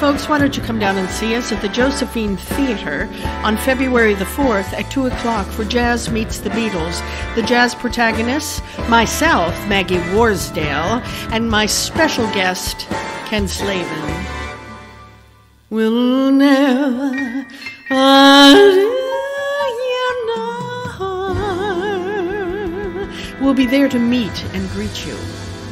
folks, why don't you come down and see us at the Josephine Theatre on February the 4th at 2 o'clock for Jazz Meets the Beatles. The jazz protagonists, myself, Maggie Warsdale, and my special guest, Ken Slavin. We'll never We'll be there to meet and greet you.